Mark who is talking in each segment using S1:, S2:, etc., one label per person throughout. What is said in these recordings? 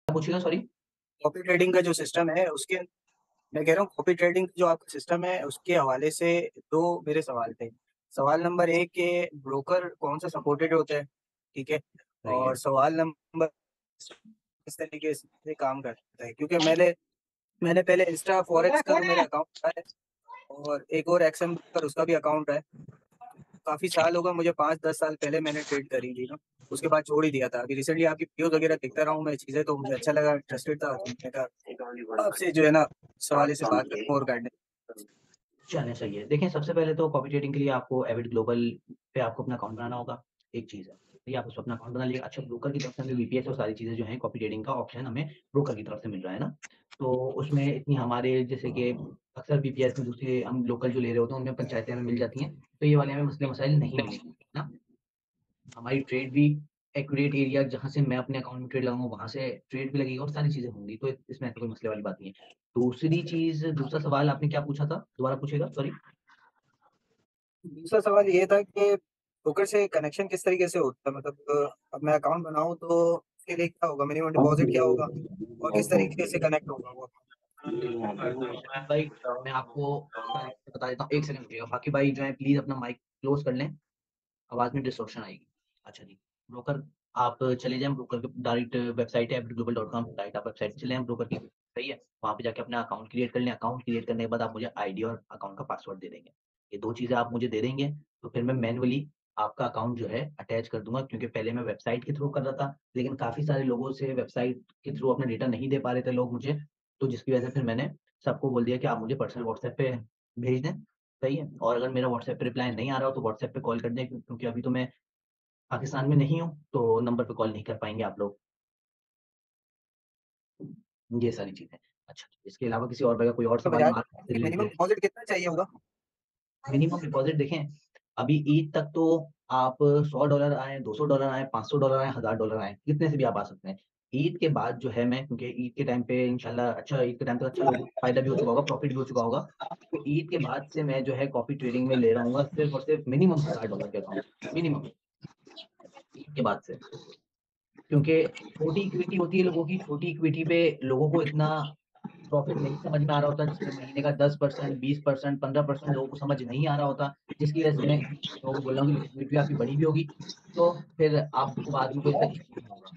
S1: पूछिएगा sorry?
S2: Copy trading का जो सिस्टम है उसके मैं कह रहा हूँ कॉपी ट्रेडिंग जो आपका सिस्टम है उसके हवाले से 2 मेरे सवाल थे। सवाल नंबर 1 के ब्रोकर कौन-सा सपोर्टेड होता है, ठीक है?
S1: सही है।
S2: और सवाल नंबर किस तरीके से काम करता है? क्योंकि मैंने पहले इंस्टा फॉरेक्स का मेरा अकाउंट है और एक और एक्सएम पर उसका भी अकाउंट है। काफ़ी साल हो गए मुझे 5-10 साल पहले मैंने ट्रेड करी थी ना, उसके बाद छोड़ ही दिया था। अभी रिसेंटली आपकी वीडियोज़ वगैरह देखता रहा हूँ मैं चीज़ें तो मुझे अच्छा लगा, इंटरेस्टेड था तो मैंने कहा आपसे जो है ना सवाल से बात करूँ और गाइडेंस।
S1: चलें सही है। देखिए सबसे पहले तो कॉपी ट्रेडिंग के लिए आपको एविड ग्लोबल पे आपको अपना अकाउंट बनाना होगा, एक चीज़ है। ठीक है, आप उसपे अपना अकाउंट बना लीजिए। अच्छा ब्रोकर की तरफ से हमें वीपीएस और सारी चीज़ें जो हैं कॉपी ट्रेडिंग का ऑप्शन हमें ब्रोकर की तरफ से मिल रहा है ना। तो उसमें इतनी हमारे जैसे कि अक्सर वीपीएस में दूसरे हम लोकल जो ले रहे होते हैं उनमें पंचायतें हमें मिल जाती हैं, तो ये वाले हमें मसले मसाइल नहीं मिलेंगे, है ना? हमारी ट्रेड भी एक्यूरेट एरिया जहाँ से मैं अपने अकाउंट में ट्रेड लगाऊँगा वहाँ से ट्रेड भी लगेगी और सारी चीज़ें होंगी, तो इसमें ऐसा कोई मसले वाली बात नहीं है। दूसरी चीज़ दूसरा सवाल आपने क्या पूछा था? दोबारा पूछिएगा, सॉरी।
S2: दूसरा सवाल ये था कि ब्रोकर से कनेक्शन किस तरीके से होता है? मतलब अब मैं अकाउंट बनाऊँ तो उसके लिए क्या होगा? मिनिमम डिपॉज़िट क्या होगा? और किस तरीके से कनेक्ट होगा वो अकाउंट?
S1: शाकिब भाई, मैं आपको सारी चीज़ें बता देता हूँ, 1 सेकंड रुकिएगा। बाकी भाई जो है प्लीज़ अपना माइक क्लोज़ कर लें, आवाज़ में डिस्टॉर्शन आएगी। अच्छा जी, ब्रोकर आप चले जाएँ ब्रोकर के डायरेक्ट वेबसाइट है एविडग्लोबल.com डायरेक्ट आप वेबसाइट चले जाएँ ब्रोकर की, सही है? वहाँ पे जाके अपना अकाउंट क्रिएट कर लें, अकाउंट क्रिएट करने के बाद आप मुझे आईडी और अकाउंट का पासवर्ड दे देंगे। ये 2 चीज़ें आप मुझे दे देंगे, तो फिर मैं मैनुअली आपका अकाउंट जो है अटैच कर दूँगा क्योंकि पहले मैं वेबसाइट के थ्रू कर रहा था, लेकिन काफ़ी सारे लोगों से वेबसाइट के थ्रू अपना डेटा नहीं दे पा रहे थे लोग मुझे, तो जिसकी वजह से फिर मैंने सबको बोल दिया कि आप मुझे पर्सनल व्हाट्सएप पे भेज दें, सही है? और अगर मेरा व्हाट्सएप पे रिप्लाई नहीं आ रहा हो तो व्हाट्सएप पे कॉल कर दें क्योंकि अभी तो मैं पाकिस्तान में नहीं हूँ, तो नंबर पे कॉल नहीं कर पाएँगे आप लोग। ये सारी चीज़ें। अच्छा, इसके अलावा किसी और का कोई और
S2: तो
S1: सवाल
S2: बजाज
S1: मार्केट से
S2: कि मिनिमम
S1: रिलेटेड?
S2: डिपॉज़िट कितना चाहिए होगा?
S1: मिनिमम डिपॉज़िट देखें, अभी ईद तक तो आप $100 आएँ, $200 आएँ, $500 आएँ, $1000 आएँ, कितने से भी आप आ सकते हैं। ईद के बाद जो है मैं क्योंकि ईद के टाइम पे इंशाल्लाह अच्छा ईद के टाइम तक अच्छा लोगों को फ़ायदा भी हो चुका होगा, प्रॉफ़िट भी हो चुका होगा। तो ईद के बाद से मैं जो है कॉफ़ी ट्रेडिंग में ले रहा हूँगा सिर्फ़ और सिर्फ़ मिनिमम $1000 के अकाउंट, मिनिमम ईद के बाद से। क्योंकि छोटी इक्विटी होती है लोगों की, छोटी इक्विटी पे लोगों को इतना प्रॉफ़िट नहीं समझ में आ रहा होता, जिसमें महीने का 10%, 20%, 15% लोगों को समझ नहीं आ रहा होता, जिसकी वजह से मैं लोगों को बोल रहा हूँ कि लिक्विडिटी आपकी बड़ी भी होगी, तो फिर आपको बाद में कोई ऐसा इश्यू नहीं होगा।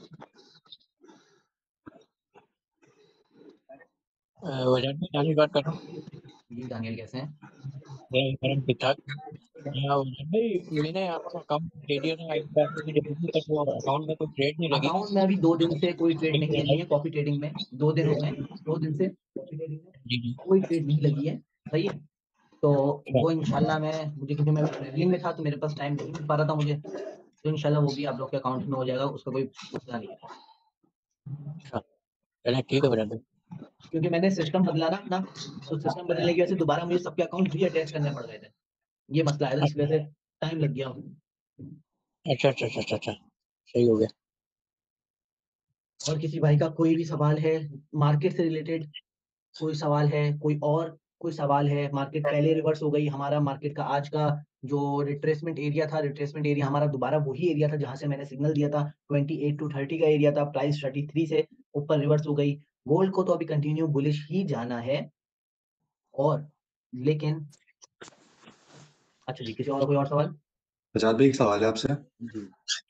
S3: वजह में नानी बात कर रहा हूँ।
S1: जी, दानियल कैसे हैं?
S3: मैं ठीक-ठाक। वजह भाई मैंने आपका अकाउंट दे दिया था एक बार मुझे अभी तक वो अकाउंट में कोई ट्रेड नहीं लगी।
S1: अकाउंट में अभी 2 दिन से कोई ट्रेड नहीं लगी है कॉफ़ी ट्रेडिंग में, 2 दिन हो गए हैं, 2 दिन से कॉफ़ी ट्रेडिंग में
S3: जी, जी।
S1: कोई ट्रेड नहीं लगी है, सही है? तो
S3: अच्छा,
S1: वो इंशाल्लाह मैं मुझे क्योंकि मैं अभी ट्रैवलिंग में था, तो मेरे पास टाइम नहीं मिल पा रहा था मुझे, तो इंशाल्लाह वो भी आप लोग के अकाउंट में हो जाएगा, उसका कोई मसला नहीं है।
S3: अच्छा। चलिए ठीक है वजह भाई।
S1: क्योंकि मैंने सिस्टम बदला ना अपना, तो सिस्टम बदलने की वजह से दोबारा मुझे सबके अकाउंट री-अटैच करने पड़ गए थे। ये मसला आया था जिसकी वजह से टाइम लग गया।
S3: अच्छा, अच्छा, अच्छा, अच्छा, अच्छा। सही हो गया।
S1: और किसी भाई का कोई भी सवाल है मार्केट से रिलेटेड कोई सवाल है, कोई सवाल है, मार्केट पहले रिवर्स हो गई, हमारा मार्केट का आज का जो रिट्रेसमेंट एरिया था, रिट्रेसमेंट एरिया हमारा दोबारा वही एरिया था जहाँ से मैंने सिग्नल दिया था, 28 टू 30 का एरिया था, प्राइस 33 से ऊपर रिवर्स हो गई। गोल्ड को तो अभी कंटिन्यू बुलिश ही जाना है और लेकिन अच्छा जी, किसी और कोई और सवाल?
S4: आजाद भाई एक सवाल है आपसे।
S1: जी।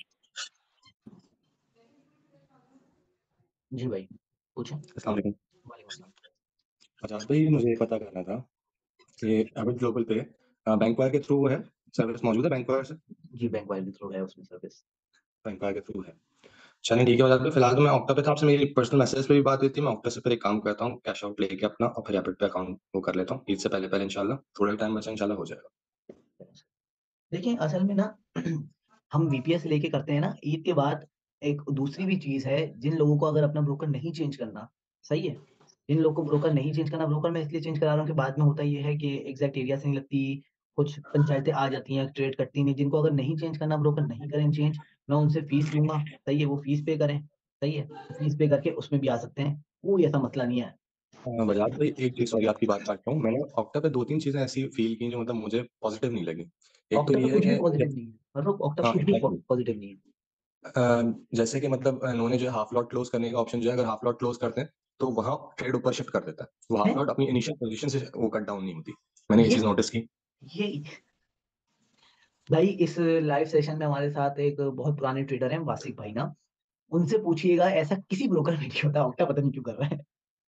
S1: जी भाई, पूछें।
S4: अस्सलाम वालेकुम।
S1: वालेकुम अस्सलाम।
S4: आजाद भाई मुझे ये पता करना था कि एविड ग्लोबल पे बैंक वायर के थ्रू है सर्विस मौजूद है बैंक वायर से?
S1: जी, बैंक वायर के थ्रू है उसमें सर्विस।
S4: बैंक वायर के थ्रू है। चलिए ठीक है आजाद भाई, फिलहाल तो मैं ऑक्टा पे था, आपसे मेरी पर्सनल मैसेज पे भी बात हुई थी। मैं ऑक्टा से फिर एक काम करता हूँ, कैश आउट लेके अपना और फिर एविड पे अकाउंट वो कर लेता हूँ। ईद से पहले-पहले इंशाल्लाह, थोड़ा ही टाइम बचा इंशाल्लाह हो जाएगा।
S1: देखिए, असल में ना हम वीपीएस लेके करते हैं ना, ईद के बाद एक दूसरी भी चीज़ है, जिन लोगों को अगर अपना ब्रोकर नहीं चेंज करना, सही है? जिन लोगों को ब्रोकर नहीं चेंज करना, ब्रोकर मैं इसलिए चेंज करा रहा हूँ कि बाद में होता ये है कि एग्ज़ैक्ट एरिया से नहीं लगती, कुछ पंचायतें आ जाती हैं, ट्रेड कटती नहीं। जिनको अगर नहीं चेंज करना ब्रोकर नहीं करें चेंज, मैं उनसे फ़ीस लूँगा, सही है? वो फ़ीस पे करें, सही है? फ़ीस पे करके उसमें भी आ सकते हैं, कोई ऐसा मसला नहीं है।
S4: आजाद भाई एक चीज़ सॉरी आपकी बात काट रहा हूँ। मैंने ऑक्टा पे 2-3 चीज़ें ऐसी फ़ील की जो मतलब मुझे पॉज़िटिव नहीं लगी। एक तो
S1: ऑक्टा पे
S4: ये है
S1: कुछ भी
S4: कि
S1: पॉज़िटिव
S4: जब
S1: नहीं है, मतलब ऑक्टा पे
S4: हाँ,
S1: कुछ भी
S4: एग्ज़ैक्टली।
S1: पॉज़िटिव नहीं है।
S4: जैसे कि मतलब इन्होंने जो है हाफ लॉट क्लोज करने का ऑप्शन जो है अगर हाफ लॉट क्लोज करते हैं तो वहाँ ट्रेड ऊपर शिफ्ट कर देता है, वो हाफ
S1: हैं?
S4: लॉट अपनी इनिशियल पोजीशन से वो कट डाउन नहीं होती। मैंने ये
S1: ये
S4: चीज नोटिस की।
S1: ये भाई इस लाइव सेशन में हमारे साथ एक बहुत पुराने ट्रेडर हैं वासिक भाई ना, उनसे पूछिएगा, ऐसा किसी ब्रोकर में नहीं होता। ऑक्टा पता नहीं क्यों कर रहा है।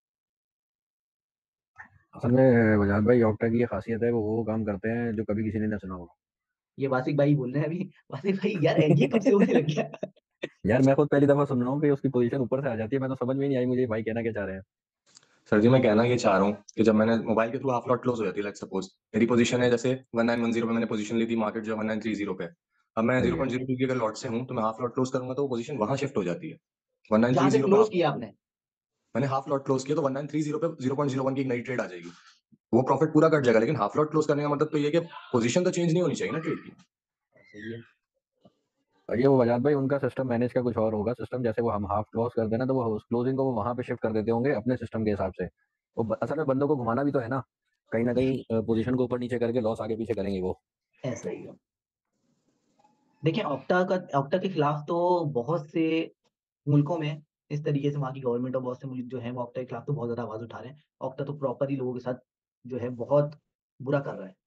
S5: असल में वजाहत भाई ऑक्टा की ये खासियत है, वो काम करते हैं जो कभी किसी ने ना सुना होगा।
S1: ये वासिक भाई बोल रहे हैं अभी। वासिक भाई यार ये कब से होने लग गया?
S5: यार मैं खुद पहली दफा सुन रहा हूँ कि उसकी पोजीशन ऊपर से आ जाती है, मैं तो समझ में ही नहीं आई मुझे ये भाई कहना क्या चाह रहे हैं।
S4: सर जी मैं कहना ये चाह रहा हूँ कि जब मैंने मोबाइल के थ्रू हाफ लॉट क्लोज हो जाती है, लाइक सपोज मेरी पोजीशन है जैसे 1910 पे मैंने पोजीशन ली थी, मार्केट जो 1930 पे, अब मैं
S5: सही है।
S4: 0.02 की अगर लॉट से हूँ तो मैं हाफ लॉट क्लोज करूंगा तो वो पोजीशन वहां शिफ्ट हो जाती है।
S1: जहां से
S4: 1930 पे
S1: क्लोज किया आपने?
S4: मैंने हाफ लॉट क्लोज किया तो 1930 पे 0.01 की एक नई ट्रेड आ जाएगी, वो प्रॉफिट पूरा कट जाएगा। लेकिन हाफ लॉट क्लोज करने का मतलब तो ये है कि पोजीशन तो चेंज नहीं होनी चाहिए ना ट्रेड की।
S1: सही है।
S5: और ये वो वजाहत भाई उनका सिस्टम मैनेज का कुछ और होगा सिस्टम, जैसे वो हम हाफ क्लोज कर देना तो वो उस क्लोजिंग को वो वहां पे शिफ्ट कर देते होंगे अपने सिस्टम के हिसाब से। वो असल में बंदों को घुमाना भी तो है ना कहीं पोजीशन को ऊपर नीचे करके लॉस आगे पीछे करेंगे वो।
S1: ऐसा ही है। देखिए ऑक्टा के खिलाफ तो बहुत से मुल्कों में इस तरीके से वहाँ की गवर्नमेंट और बहुत से मुल्क जो हैं वो ऑक्टा के खिलाफ तो बहुत ज्यादा आवाज उठा रहे हैं। ऑक्टा तो प्रॉपरली लोगों के साथ जो है बहुत बुरा कर रहा है।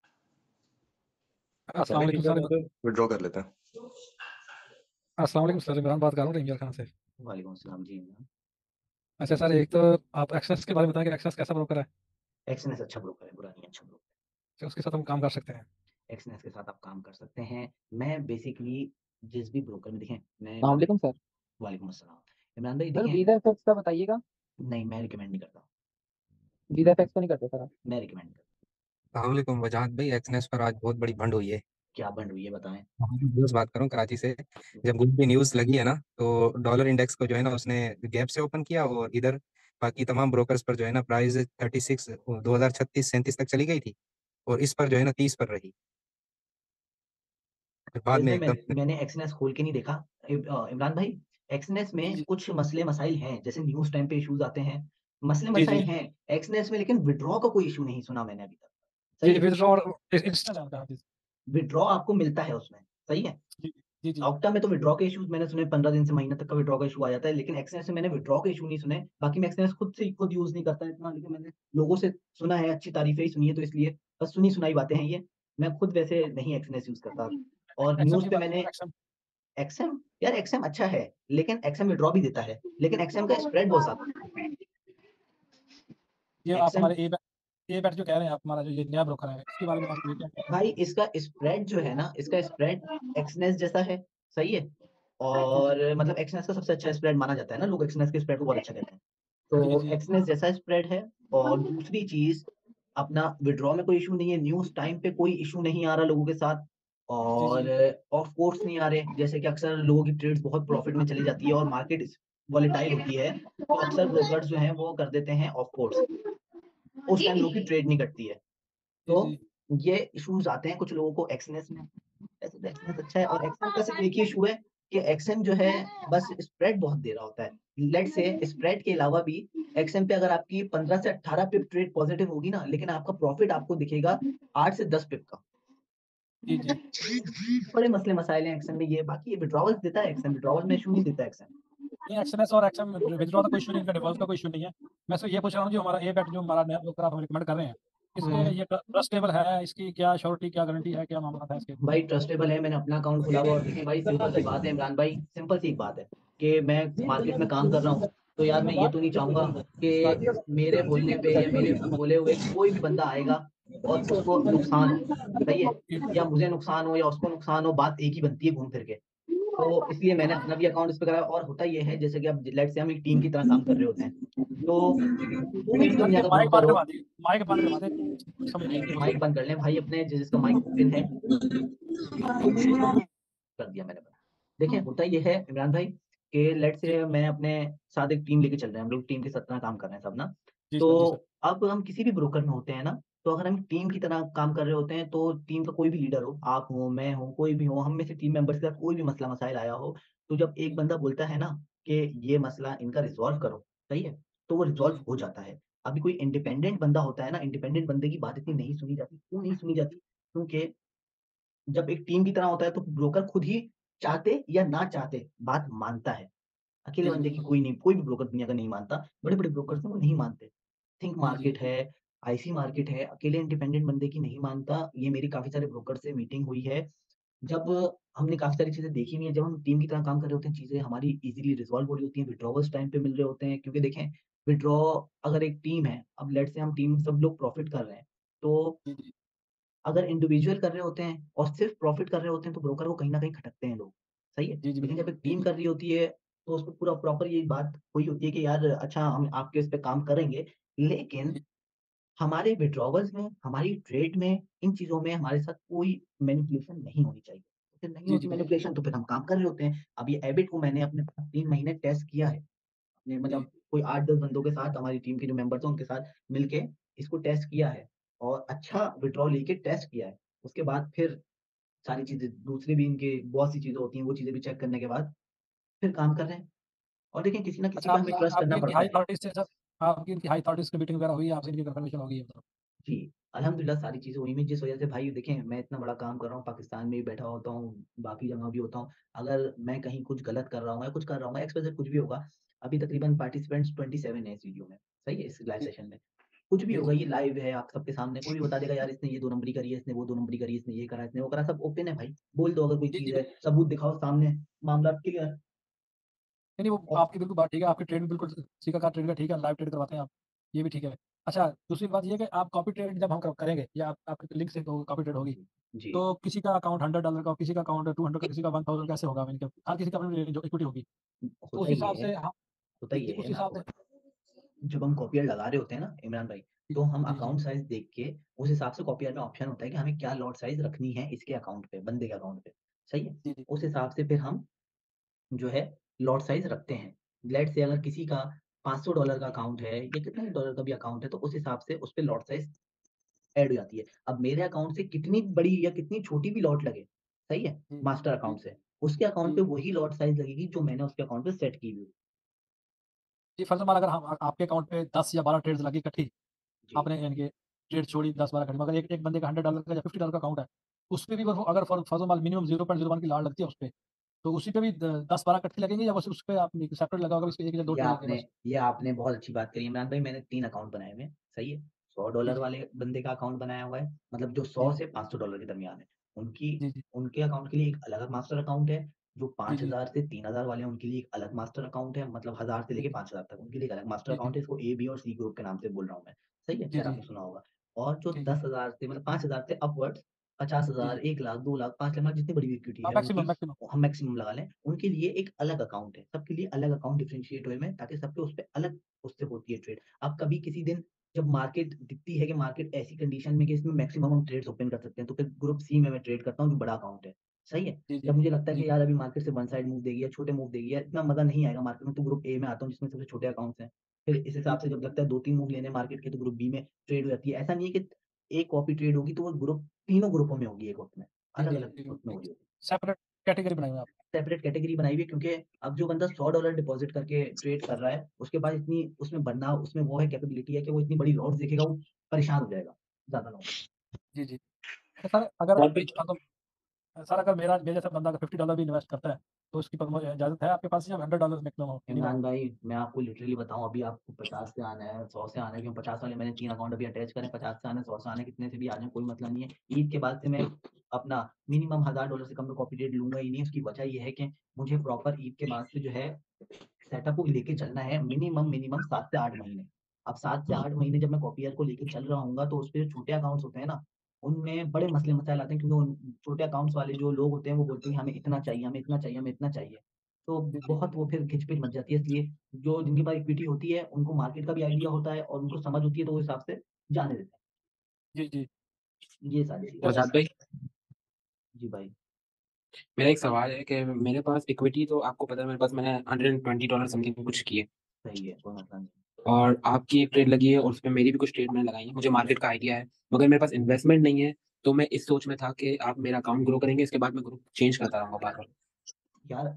S6: अस्सलाम वालेकुम सर।
S4: विड्रॉ कर लेते हैं।
S6: अस्सलाम वालेकुम सर, इमरान बात कर रहा हूँ रेंजर खान से।
S1: वालेकुम अस्सलाम जी।
S6: अच्छा सर, एक तो आप एक्सेस के बारे में बताएं कि एक्सेस कैसा ब्रोकर है,
S1: एक्सनेस अच्छा ब्रोकर है, बुरा नहीं, अच्छा ब्रोकर
S6: कि उसके साथ हम काम कर सकते हैं।
S1: है। एक्सनेस के साथ आप काम कर सकते हैं। मैं बेसिकली जिस भी ब्रोकर में देखें मैं
S7: वालेकुम सर।
S1: वालेकुम अस्सलाम। इमरान भाई
S7: सर
S1: देखें,
S7: वीजा इफेक्ट्स का बताइएगा।
S1: नहीं मैं रिकमेंड नहीं करता,
S7: वीजा इफेक्ट्स तो नहीं करते सर आप?
S1: मैं रिकमेंड करता।
S8: अस्सलामुअलैकुम वजाहत भाई, एक्सनेस पर आज बहुत बड़ी भंड हुई है।
S1: क्या बंद हुई है बताएं।
S8: न्यूज़ बात करूं कराची से, जब गुड की न्यूज़ लगी है ना तो डॉलर इंडेक्स को जो है ना उसने गैप से ओपन किया, और इधर बाकी तमाम ब्रोकर्स पर जो है ना प्राइस 36 2036 37 तक चली गई थी, और इस पर जो है ना 30 पर रही, फिर बाद में
S1: वैसे
S8: एकदम।
S1: मैंने एक्सनेस खोल के नहीं देखा। इमरान भाई, एक्सनेस
S6: जी
S1: में
S6: जी
S1: कुछ मसले मसाइल हैं, जैसे न्यूज टाइम पे इश्यूज आते हैं, मसले
S6: जी
S1: मसाइल
S6: जी
S1: हैं एक्सनेस में, लेकिन विड्रॉ का कोई इशू नहीं सुना मैंने अभी तक।
S6: जी
S1: सही
S6: जी
S1: है,
S6: विथड्रॉ और इंस्टेंट का। जी
S1: विड्रॉ आपको मिलता है उसमें। सही है।
S6: जी जी जी
S1: ऑक्टा में तो विड्रॉ के इश्यूज मैंने सुने, 15 दिन से महीने तक का विड्रॉ का इशू आ जाता है, लेकिन एक्सनेस में मैंने विड्रॉ के इशू नहीं सुने। बाकी मैं एक्सनेस खुद यूज नहीं करता इतना, लेकिन मैंने लोगों से सुना है, अच्छी तारीफें ही सुनी है, तो इसलिए बस सुनी सुनाई बातें हैं ये। मैं खुद वैसे नहीं एक्सनेस यूज करता। और
S6: एक्सएम
S1: न्यूज
S6: की
S1: पे
S6: बात
S1: मैंने
S6: करें, एक्सएम
S1: एक्सएम, यार एक्सएम अच्छा है, लेकिन एक्सएम विड्रॉ भी देता है, लेकिन एक्सएम का स्प्रेड बहुत ज्यादा है।
S6: ये आप
S1: एक्सएम
S6: हमारे ए बैट जो कह रहे हैं आप, हमारा जो ये नया ब्रोकर है, इसके बारे में आप ये क्या कहते हैं?
S1: भाई इसका स्प्रेड जो है ना, इसका स्प्रेड एक्सनेस जैसा है। सही है।
S6: जी
S1: और
S6: जी
S1: मतलब एक्सनेस का सबसे अच्छा स्प्रेड माना जाता है ना, लोग एक्सनेस के स्प्रेड को बहुत अच्छा कहते हैं।
S6: जी
S1: तो
S6: जी
S1: एक्सनेस जैसा स्प्रेड है। और दूसरी चीज, अपना विड्रॉ में कोई इशू नहीं है, न्यूज टाइम पे कोई इशू नहीं आ रहा लोगों के साथ।
S6: जी
S1: और
S6: जी
S1: ऑफ कोर्स नहीं आ रहे, जैसे कि अक्सर लोगों की ट्रेड्स बहुत प्रॉफिट में चली जाती है और मार्केट वॉलेटाइल होती है, तो अक्सर ब्रोकर्स जो हैं वो कर देते हैं ऑफ कोर्स, उस टाइम लोगों की ट्रेड नहीं कटती है।
S6: जी
S1: तो
S6: जी
S1: ये इश्यूज आते हैं कुछ लोगों को एक्सनेस में। ऐसे तो एक्सनेस अच्छा है, और एक्सएम का सिर्फ एक ही इशू है कि एक्सएम जो है बस स्प्रेड बहुत दे रहा होता है। लेट से स्प्रेड के अलावा भी एक्सएम पे अगर आपकी 15 से 18 पिप ट्रेड पॉजिटिव होगी ना, लेकिन आपका प्रॉफिट आपको दिखेगा 8 से 10 पिप का।
S6: जी जी
S1: बड़े मसले मसाइल हैं एक्सएम में ये। बाकी ये विड्रॉवल्स देता है एक्सएम, विड्रॉवल में इशू नहीं देता एक्सएम।
S6: नहीं, एक्सएमएस और एक्सएम विथड्रॉ का कोई इशू नहीं, इनका डिफॉल्ट का कोई इशू नहीं है। मैं सिर्फ ये पूछ रहा हूँ जो हमारा ए बैट जो हमारा नया ब्रोकर आप रिकमेंड कर रहे हैं, इसके ये ट्रस्टेबल है, इसकी क्या श्योरिटी क्या गारंटी है, क्या मामला है इसके?
S1: भाई ट्रस्टेबल है, मैंने अपना अकाउंट खुला हुआ। और देखें भाई, सिंपल सी बात है इमरान भाई, सिंपल सी एक बात है कि मैं मार्केट में काम कर रहा हूँ, तो यार मैं ये तो नहीं चाहूंगा कि मेरे बोलने पे या मेरे बोले हुए कोई भी बंदा आएगा और उसको नुकसान हो। सही है। या मुझे नुकसान हो या उसको नुकसान हो, बात एक ही बनती है घूम फिर के। तो इसलिए मैंने अपना भी अकाउंट इस पे कराया। और होता ये है, जैसे कि अब लेट्स से हम एक टीम की तरह काम कर रहे होते हैं, तो कोई भी
S6: सर
S1: दुनिया
S6: ये
S1: का
S6: माइक
S1: ब्रोकर
S6: बंद
S1: हो।
S6: करवा दी, माइक बंद करवा दे, समझ नहीं आ
S1: माइक बंद कर लें भाई अपने, जिसका माइक ओपन है कर दिया मैंने बंद। देखिए होता ये है इमरान भाई कि लेट
S6: जी
S1: से मैं अपने साथ एक टीम लेके चल रहे हैं, हम लोग टीम के साथ तरह काम कर रहे हैं सब ना।
S6: जी
S1: तो
S6: सर, जी सर।
S1: अब हम किसी भी ब्रोकर में होते हैं ना, तो अगर हम टीम की तरह काम कर रहे होते हैं, तो टीम का कोई भी लीडर हो, आप हो मैं हो कोई भी हो, हम में से टीम मेंबर्स के साथ कोई भी मसला मसाइल आया हो, तो जब एक बंदा बोलता है ना कि ये मसला इनका रिजॉल्व करो, सही है, तो वो
S6: जी
S1: रिजॉल्व
S6: जी
S1: हो जाता है। अभी कोई इंडिपेंडेंट बंदा होता है ना, इंडिपेंडेंट बंदे की बात इतनी नहीं सुनी जाती। क्यों नहीं सुनी जाती? क्योंकि जब एक टीम की तरह होता है तो ब्रोकर खुद ही चाहते या ना चाहते बात मानता है। अकेले
S6: जी, जी,
S1: बंदे की
S6: बिल्कुल।
S1: कोई नहीं, कोई भी ब्रोकर दुनिया का नहीं मानता। बड़े-बड़े ब्रोकर्स हैं वो नहीं मानते। थिंक
S6: जी, जी।
S1: मार्केट है, आईसी मार्केट है, अकेले इंडिपेंडेंट बंदे की नहीं मानता। ये मेरी काफ़ी सारे ब्रोकर से मीटिंग हुई है। जब हमने काफ़ी सारी चीज़ें देखी हुई हैं, जब हम टीम की तरह काम कर रहे होते हैं, चीज़ें हमारी ईज़िली रिज़ॉल्व हो रही होती हैं, विथड्रॉवल्स टाइम पे मिल रहे होते हैं। क्योंकि देखें, विथड्रॉ अगर एक टीम है, अब लेट्स से हम टीम सब लोग प्रॉफ़िट कर रहे हैं, तो
S6: जी, जी।
S1: अगर इंडिविजुअल कर रहे होते हैं और सिर्फ़ प्रॉफ़िट कर रहे होते हैं, तो ब्रोकर को कहीं न कहीं खटकते हैं लोग, सही है?
S6: जी, जी,
S1: लेकिन
S6: बिल्कुल।
S1: जब एक
S6: जी,
S1: टीम
S6: जी।
S1: कर रही होती है, तो उसपे पूरा प्रॉपर ये बात हुई होती है कि यार अच्छा हम आपके इस पे काम करेंगे, लेकिन
S6: जी,
S1: हमारे विथड्रॉवल्स में, हमारी ट्रेड में, इन चीज़ों में हमारे साथ कोई मैनिपुलेशन नहीं होनी चाहिए। फिर नहीं
S6: जी, जी,
S1: होती
S6: बिल्कुल।
S1: मैनिपुलेशन तो फिर हम काम कर रहे होते हैं। अब ये एबिट को मैंने अपने पास 3 महीने टेस्ट किया है। अपने
S6: जी,
S1: मतलब कोई 8-10 बंदों के साथ हमारी टीम के जो मेंबर्स हैं उनके साथ मिलके इसको टेस्ट किया है और अच्छा विथड्रॉ लेके टेस्ट किया है। उसके बाद फिर सारी चीज़ें दूसरी भी इनके बहुत सी चीज़ें होती हैं, वो चीज़ें भी चेक करने के बाद फिर काम कर रहे हैं। और देखिए किसी न किसी
S6: अच्छा
S1: पे
S6: आपकी
S1: हमें ट्रस्ट
S6: आपकी
S1: करना
S6: इनकी
S1: पड़ता
S6: हाई
S1: है।
S6: अथॉरिटीज़ से सर आपकी इनकी हाई अथॉरिटीज़ की मीटिंग वगैरह हुई है, आपसे इनकी कन्फर्मेशन हो गई है मतलब?
S1: जी, अल्हम्दुलिल्लाह सारी चीज़ें हुई हैं जिस वज़ह से भाई देखें मैं इतना बड़ा काम कर रहा हूँ, पाकिस्तान में भी बैठा होता हूँ, बाकी जगह भी होता हूँ। अगर मैं कहीं कुछ गलत कर रहा हूँ या कुछ कर रहा हूँ, एक्स वाई ज़ेड कुछ भी होगा, अभी तकरीबन पार्टिसिपेंट्स 27 हैं इस वीडियो में, सही है? इस लाइव
S6: जी,
S1: सेशन में। कुछ भी
S6: जी,
S1: होगा
S6: जी।
S1: ये लाइव है, आप सबके सामने कोई भी बता देगा यार इसने ये 2 नंबरी करी है, इसने वो 2 नंबरी करी है, इसने ये करा, इसने वो करा, सब ओपन है भाई। बोल दो अगर कोई
S6: जी, जी,
S1: चीज़ है,
S6: बिल्कुल।
S1: सबूत दिखाओ सामने, मामला क्लियर।
S6: नहीं, नहीं, वो
S1: और
S6: आपकी बिल्कुल बात ठीक है, आपकी ट्रेड भी बिल्कुल सीखा ट्रेड का ठीक है, लाइव ट्रेड करवाते हैं आप, ये भी ठीक है। अच्छा, दूसरी बात ये है कि आप कॉपी ट्रेड जब हम करेंगे या आप आपके लिंक से तो कॉपी ट्रेड होगी,
S1: जी, जी,
S6: तो किसी का अकाउंट $100 का, किसी का अकाउंट 200 का, किसी का 1000 कैसे होगा? मैंने कहा हर किसी का अपनी जो इक्विटी होगी। तो
S1: होता
S6: उस
S1: ये
S6: हिसाब
S1: है
S6: से हम
S1: होता
S6: जी, जी,
S1: ये है,
S6: उस
S1: मैं
S6: हिसाब
S1: आपको
S6: से
S1: बताता हूँ। जब हम कॉपियर लगा रहे होते हैं ना इमरान भाई, तो हम
S6: जी, जी,
S1: अकाउंट साइज़ देख के उस हिसाब से कॉपियर में ऑप्शन होता है कि हमें क्या लॉट साइज़ रखनी है इसके अकाउंट पे, बंदे के अकाउंट पे, सही है?
S6: जी, जी,
S1: उस हिसाब से फिर हम जो है लॉट साइज़ रखते हैं। लेट्स से अगर किसी का $500 का अकाउंट है या कितने भी डॉलर का भी अकाउंट है, तो उस हिसाब से उस पे लॉट साइज़ ऐड हो जाती है। अब मेरे अकाउंट से कितनी बड़ी या कितनी छोटी भी लॉट लगे, सही है?
S6: जी,
S1: मास्टर
S6: जी,
S1: अकाउंट से, उसके अकाउंट पे
S6: जी,
S1: वही लॉट साइज़ लगेगी जो मैंने उसके अकाउंट पे सेट की हुई।
S6: जी, फर्ज़ मान अगर हम आपके अकाउंट पे 10 या 12 ट्रेड्स लगी इकट्ठी,
S1: जी।
S6: आपने यानी कि ट्रेड छोड़ी 10-12 खड़ी, मगर एक एक बंदे का $100 का या $50 का अकाउंट है, उसपे भी वो अगर फर्ज़ मान मिनिमम 0.01 की लाट लगती है उसपे, तो उसी पे भी द 10-12 इकट्ठी लगेंगी या बस उसपे आप सेपरेट लगा होगा, इसपे 1 या 2
S1: ये
S6: ट्रेड लगेंगे
S1: आपने
S6: बस?
S1: ये आपने बहुत अच्छी बात करी इमरान भाई, मैंने 3 अकाउंट बनाए हुए हैं, सही है?
S6: जी,
S1: $100
S6: जी,
S1: वाले बंदे का अकाउंट बनाया हुआ है, मतलब जो 100
S6: जी,
S1: से $500 के दरमियान है। उनकी
S6: जी, जी,
S1: उनके अकाउंट के लिए एक अलग मास्टर अकाउंट है, जो
S6: जी, जी,
S1: 5000 से 3000 वाले हैं उनके लिए एक अलग मास्टर अकाउंट है, मतलब 1000 से
S6: जी,
S1: लेके 5000 तक उनके लिए एक अलग मास्टर
S6: जी, जी,
S1: अकाउंट है, इसको ए, बी और सी ग्रुप के नाम से बोल रहा हूँ मैं, सही है?
S6: जी,
S1: शायद
S6: जी,
S1: आपने सुना होगा। और जो
S6: जी, जी,
S1: 10,000 से मतलब 5000 से अपवर्ड्स
S6: जी,
S1: 50,000,
S6: जी।
S1: 1 लाख, 2 लाख, 5 लाख मतलब जितनी बड़ी भी इक्विटी
S6: हाँ,
S1: है
S6: मैक्सिमम
S1: उनकी,
S6: मैक्सिमम।
S1: हम मैक्सिमम लगा लें, उनके लिए एक अलग अकाउंट है, सबके लिए अलग अकाउंट डिफरेंशिएट हुए में ताकि सबके उस पे अलग उससे होती है ट्रेड। अब कभी किसी दिन जब मार्केट दिखती है कि मार्केट ऐसी कंडीशन में कि इसमें मैक्सिमम हम ट्रेड्स ओपन कर सकते हैं, तो फिर ग्रुप सी में मैं ट्रेड करता हूँ जो बड़ा अकाउंट है, सही है?
S6: जी, जी,
S1: जब मुझे लगता है
S6: जी,
S1: कि यार अभी मार्केट से वन साइड मूव देगी या छोटे मूव देगी या इतना मज़ा नहीं आएगा मार्केट में, तो ग्रुप ए में आता हूँ जिसमें सबसे छोटे अकाउंट्स हैं। फिर इस
S6: जी,
S1: हिसाब से जब लगता है 2-3 मूव लेने हैं मार्केट के तो ग्रुप बी में ट्रेड हो जाती है। ऐसा नहीं है कि एक कॉपी ट्रेड होगी तो वो ग्रुप तीनों ग्रुपों में होगी एक वक़्त में,
S6: जी, जी,
S1: अलग-अलग
S6: जी,
S1: ग्रुप में हो रही होगी।
S6: सेपरेट कैटेगरी बनाई हुई है आपने।
S1: सेपरेट कैटेगरी बनाई हुई है क्योंकि अब जो बंदा $100 डिपॉज़िट करके ट्रेड कर रहा है, उसके पास इतनी उसमें बनना उसमें वो है कैपेबिलिटी है कि वो इतनी बड़ी लॉट्स देखेगा, वो परेशान हो जाएगा, ज़्यादा ना हो।
S6: जी, जी। तो सर अगर सर अगर मेरा जैसा बंदा अगर $50 भी इन्वेस्ट करता है, तो उसकी इजाज़त है आपके पास या $100 मैक्सिमम हो मिनिमम?
S1: इमरान भाई, मैं आपको लिटरली बताऊँ अभी आपको 50 से आना है, 100 से आना है, क्यों 50 वाले मैंने 3 अकाउंट अभी अटैच करे, 50 से आना है, 100 से आना है, कितने से भी आ जाएँ कोई मतलब नहीं है। ईद के बाद से मैं अपना मिनिमम $1000 से कम मैं कॉपी रेट लूँगा ही नहीं, उसकी वजह ये है कि मुझे प्रॉपर ईद के बाद से जो है सेटअप को लेके चलना है मिनिमम 7 से 8 महीने। अब 7 से 8 महीने जब मैं कॉपियर को लेके चल रहा हूँगा तो उसपे जो छोटे अकाउंट्स होते हैं ना, उनमें बड़े मसले-मसाइल आते हैं क्योंकि उन छोटे अकाउंट्स वाले जो लोग होते हैं वो बोलते हैं कि हमें इतना चाहिए, हमें इतना चाहिए, हमें इतना चाहिए। तो
S6: जी, जी।
S1: बहुत वो फिर खिचपिच मच जाती है, इसलिए जो जिनके पास इक्विटी होती है उनको मार्केट का भी आइडिया होता है और उनको समझ होती है तो वो हिसाब से जाने देते
S6: जी, जी।
S1: हैं। ये सारी चीज़ें
S8: प्रसाद
S1: हैं।
S8: भाई,
S1: जी भाई।
S8: मेरा एक सवाल है कि मेरे पास इक्विटी तो आपको पता है मेरे पास मैंने $120 समथिंग कुछ की है
S1: सही है, कोई मसला नहीं।
S8: और आपकी एक ट्रेड लगी है और उसमें मेरी भी कुछ ट्रेड मैंने लगाई है। मुझे मार्केट का आइडिया है, मगर मेरे पास इन्वेस्टमेंट नहीं है, तो मैं इस सोच में था कि आप मेरा अकाउंट ग्रो करेंगे, इसके बाद मैं ग्रुप चेंज करता रहूँगा बार-बार।
S1: यार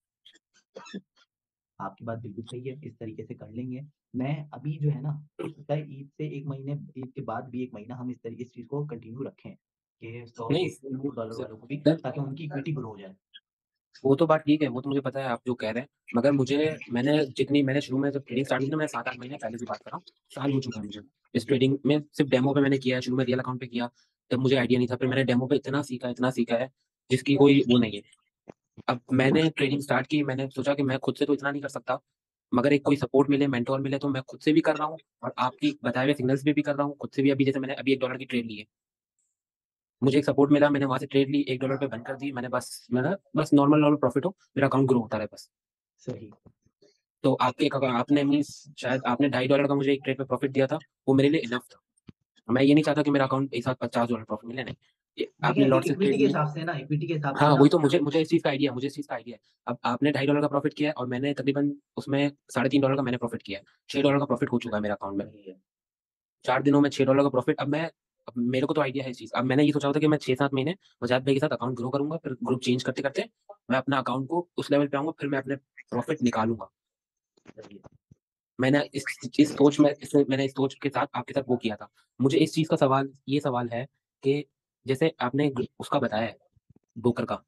S1: आपकी बात बिल्कुल सही है, इस तरीके से कर लेंगे। मैं अभी जो है ना, हो सकता है ईद से 1 महीने ईद के बाद भी 1 महीना हम इस चीज़ को कंटिन्यू रखें कि
S8: नहीं,
S1: $100 $200 वालों को भी
S8: सर
S1: ताकि उनकी इक्विटी ग्रो हो जाए।
S9: वो तो बात ठीक है, वो तो मुझे पता है आप जो कह रहे हैं, मगर मैंने शुरू में जब ट्रेडिंग स्टार्ट की ना, मैं 7-8 महीने पहले की बात कर रहा हूँ, साल हो चुका है मुझे। इस ट्रेडिंग में सिर्फ डेमो पे मैंने किया है, शुरू में रियल अकाउंट पे किया, तब मुझे आइडिया नहीं था, फिर मैंने डेमो पे इतना सीखा है, जिसकी कोई वो नहीं है। अब मैंने ट्रेडिंग स्टार्ट की, मैंने सोचा कि मैं खुद से तो इतना नहीं कर सकता, मगर एक कोई सपोर्ट मिले, मेंटोर मिले, तो मैं खुद से भी कर रहा हूँ और आपकी बताए हुए सिग्नल्स पे भी कर रहा हूँ, खुद से भी। अभी जैसे मैंने अभी $1 की ट्रेड ली है, मुझे एक सपोर्ट मिला, मैंने वहाँ से ट्रेड ली, $1 पे बंद कर दी, बस नॉर्मल प्रॉफिट हो, मेरा अकाउंट ग्रो होता रहे बस।
S1: सही।
S9: तो आपने मीन्स शायद आपने $2.5 का मुझे एक ट्रेड पे प्रॉफिट दिया था, वो मेरे लिए इनफ था। मैं ये नहीं चाहता कि मेरा अकाउंट एक साथ $50 प्रॉफिट मिले, नहीं। आपने
S1: देखिए
S9: लॉट से
S1: इक्विटी
S9: ट्रेड
S1: के
S9: ली।
S1: हिसाब से ना, इक्विटी के हिसाब से
S9: हाँ,
S1: ना
S9: वही तो मुझे इस चीज़ का आइडिया है। अब आपने $2.5 का प्रॉफिट किया है और मैंने तकरीबन उसमें $3.5 का मैंने प्रॉफिट किया है। $6 का प्रॉफिट हो चुका है मेरे अकाउंट में।
S1: सही है।
S9: 4 दिनों में $6 का प्रॉफिट। अब मेरे को तो आइडिया है इस चीज़। अब मैंने ये सोचा था कि मैं 6-7 महीने वजाद भाई के साथ अकाउंट ग्रो करूंगा, फिर ग्रुप चेंज करते-करते मैं अपना अकाउंट को उस लेवल पे आऊँगा, फिर मैं अपने प्रॉफिट निकालूँगा।
S1: सही है।
S9: मैंने इस सोच के साथ आपके साथ वो किया था। मुझे इस चीज़ का ये सवाल है कि जैसे आपने उसका बताया है, ब्रोकर का।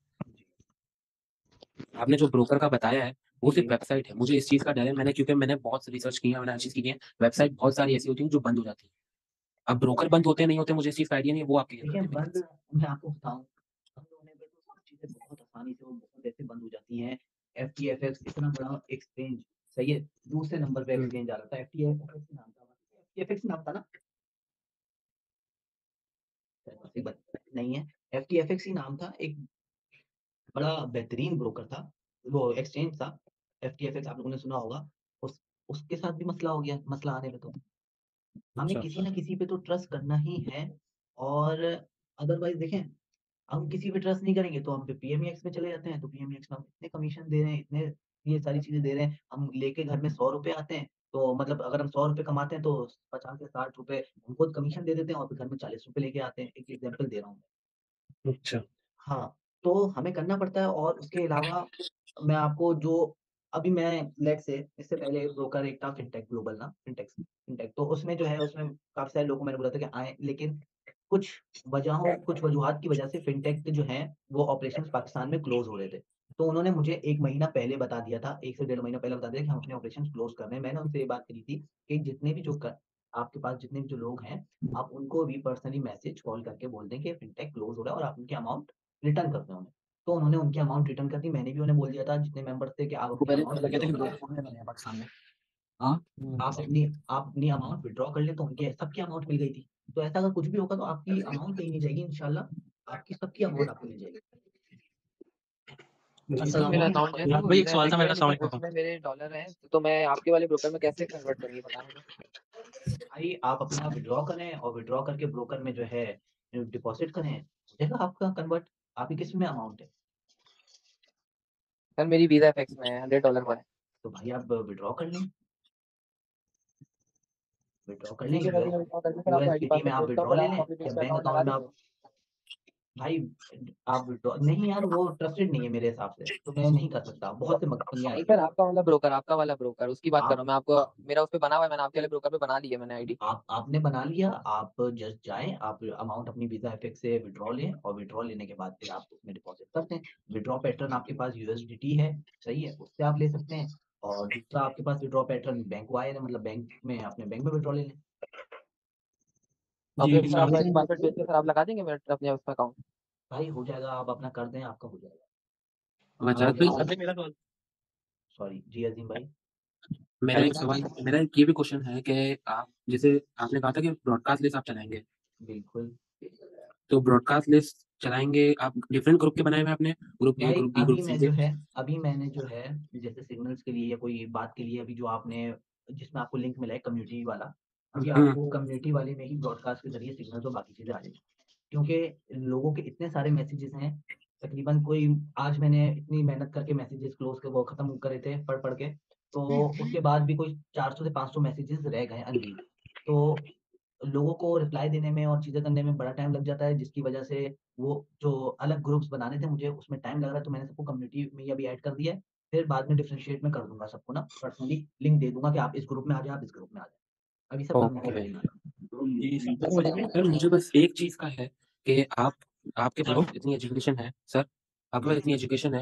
S9: आपने जो ब्रोकर का बताया है, वो सिर्फ वेबसाइट है। मुझे इस चीज़ का डर है, क्योंकि मैंने बहुत रिसर्च की है, मैंने हर चीज़ की है। वेबसाइट बहुत सारी ऐसी होती हैं जो बंद हो जाती हैं। अब ब्रोकर बंद होते नहीं होते, मुझे इस चीज़ का आइडिया नहीं है, वो आपके
S1: देखिए बंद, मैं आपको बताऊँ, बंद होने पे तो सब चीज़ें बहुत आसानी से, वो बहुत ऐसे बंद हो जाती हैं। एफटीएफएक्स इतना बड़ा एक्सचेंज, सही है, दूसरे नंबर पे एक्सचेंज आ रहा था, एफटीएफएक्स नाम था, एफटीएफएक्स नाम था ना? नहीं है, एफटीएफएक्स ही नाम था, एक बड़ा बेहतरीन ब्रोकर था, वो एक्सचेंज था, एफटीएफएक्स आप लोगों ने सुना होगा। उस उसके साथ भी मसला हो गया, मसला आने पे तो हमें किसी न किसी पे तो ट्रस्ट करना ही है। और अदरवाइज़ देखें, हम किसी पे ट्रस्ट नहीं करेंगे तो हम फिर पीएमईएक्स में चले जाते हैं, तो पीएमईएक्स में हम इतने कमीशन दे रहे हैं, इतने ये सारी चीज़ें दे रहे हैं, हम लेके घर में ₹100 आते हैं, तो मतलब अगर हम ₹100 कमाते हैं तो 50 से ₹60 हम खुद कमीशन दे देते हैं और फिर घर में ₹40 लेके आते हैं। एक एग्ज़ाम्पल दे रहा हूँ मैं।
S9: अच्छा।
S1: हाँ, तो हमें करना पड़ता है। और उसके अलावा मैं आपको जो अभी मैं लेट्स से इससे पहले ब्रोकर एक था फिनटेक ग्लोबल ना, फिनटेक तो उसमें जो है, उसमें काफ़ी सारे लोगों को मैंने बोला था कि आएँ, लेकिन कुछ कुछ वजूहात की वजह से फिनटेक के जो हैं, वो ऑपरेशंस पाकिस्तान में क्लोज़ हो रहे थे। तो उन्होंने मुझे 1 महीना पहले बता दिया था, 1 से डेढ़ महीना पहले बता दिया कि हम अपने ऑपरेशंस क्लोज़ कर रहे हैं। मैंने उनसे ये बात करी थी कि आपके पास जितने भी जो लोग हैं, आप उनको भी पर्सनली मैसेज, कॉल करके बोल दें कि फिनटेक क्लोज़ हो रहा है और आप उनके अमाउंट रिटर्न कर दें उन्हें। तो उन्होंने उनकी अमाउंट रिटर्न कर दी। मैंने भी उन्हें बोल दिया था जितने मेंबर्स थे कि आप
S5: आपको
S1: अपनी
S5: पहले
S1: अमाउंट
S5: लगे थे कि
S1: विथड्रॉ
S5: ब्रोकर खोलने वाले हैं पाकिस्तान में। हाँ,
S1: आप अपनी अमाउंट विथड्रॉ कर लें, तो उनके सबकी अमाउंट मिल गई थी। तो ऐसा अगर कुछ भी होगा तो आपकी अमाउंट कहीं नहीं जाएगी इंशाल्लाह, आपकी सबकी अमाउंट आपको मिल जाएगी।
S7: तो मेरा अकाउंट है, तो
S3: भाई एक
S7: वीजा
S3: सवाल था
S7: एफएक्स
S3: मेरा,
S7: है,
S3: अस्सलाम
S7: लेकिन
S3: वालेकुम।
S7: उसमें मेरे डॉलर हैं, तो मैं आपके वाले ब्रोकर में कैसे कन्वर्ट करूँ, ये बताना मुझे।
S1: भाई आप अपना विथड्रॉ करें और विथड्रॉ करके ब्रोकर में जो है डिपॉज़िट करें, हो जाएगा आपका कन्वर्ट। आपकी किस में अमाउंट है?
S7: सर मेरी वीजा एफएक्स में है, $100 पर है।
S1: तो भाई आप विथड्रॉ कर लें। विथड्रॉ कर लें,
S7: ठीक है, मैं विथड्रॉ करके फिर आपको आईडी
S1: यूएसडीटी में
S7: पासवर्ड
S1: आप
S7: भेजता हूँ,
S1: विथड्रॉ
S7: फिर
S1: ले
S7: आप
S1: लें
S7: अपने
S1: या
S7: दूसरे
S1: बैंक
S7: अकाउंट में लगा
S1: अकाउंट में
S7: देंगे।
S1: आप। भाई आप विथड्रॉ नहीं यार, वो ट्रस्टेड नहीं है मेरे हिसाब से, तो मैं नहीं कर सकता, बहुत से पंगे
S7: नहीं
S1: आएँगे।
S7: सर, आपका वाला ब्रोकर उसकी बात कर रहा
S1: आप
S7: हूँ मैं। आपको मेरा उस पे बना हुआ है, मैंने आपके वाले ब्रोकर पे बना ली है मैंने आईडी।
S1: आपने बना लिया, आप जस्ट जाएँ, आप अमाउंट अपनी वीज़ा एफएक्स से विथड्रॉ लें और विथड्रॉ लेने के बाद फिर आप उसमें डिपॉज़िट कर दें। विथड्रॉ पैटर्न आपके पास यूएसडीटी है, सही है, उससे आप ले सकते हैं। और दूसरा आपके पास विथड्रॉ पैटर्न बैंक वायर है, मतलब बैंक में अपने बैंक में विथड्रॉ ले लें।
S7: और
S3: जी
S7: फिर सर
S3: अस्सलाम
S7: आपको आईडी
S3: वालेकुम।
S7: पासवर्ड भेज के सर आप लगा देंगे मेरे अपने उसमें अकाउंट।
S1: भाई हो जाएगा, आप अपना कर दें, आपका हो जाएगा।
S9: वजाद भाई,
S3: अभी मेरा सवाल,
S1: सॉरी जी अज़ीम भाई।
S9: मेरा एक ये भी क्वेश्चन है कि आप जैसे आपने कहा था कि ब्रॉडकास्ट लिस्ट आप चलाएँगे,
S1: बिल्कुल।
S9: तो ब्रॉडकास्ट लिस्ट चलाएँगे आप, डिफरेंट ग्रुप के बनाए हुए हैं आपने, ग्रुप ए,
S1: भाई
S9: ग्रुप बी, ग्रुप सी के?
S1: अभी मैंने जो है जैसे सिग्नल्स के लिए या कोई बात के लिए, अभी जो आपने जिसमें आपको लिंक मिला है कम्युनिटी वाला, अभी आपको कम्युनिटी वाले में ही ब्रॉडकास्ट के ज़रिए सिग्नल्स और बाकी चीज़ें आ जाएगी। क्योंकि लोगों के इतने सारे मैसेजेस हैं, तकरीबन कोई आज मैंने इतनी मेहनत करके मैसेजेस क्लोज़ के वो ख़त्म करे थे पढ़ के, तो उसके बाद भी कोई 400 से 500 मैसेजेस रह गए अनरीड। तो लोगों को रिप्लाई देने में और चीज़ें करने में बड़ा टाइम लग जाता है, जिसकी वजह से वो जो अलग ग्रुप्स बनाने थे मुझे उसमें टाइम लग रहा है, तो मैंने सबको कम्युनिटी में ही अभी ऐड कर दिया है। फिर बाद में डिफरेंशिएट मैं कर दूँगा सबको ना, पर्सनली लिंक दे दूँगा कि आप इस ग्रुप में आ जाओ, आप इस ग्रुप में आ जाओ। अभी सब कम्युनिटी
S9: ओके।
S1: वाले ही हैं।
S3: जी
S9: सर मुझे बस एक चीज़ का है कि आपके पास
S3: हेलो।
S9: इतनी एजुकेशन है सर, आपके पास इतनी एजुकेशन है,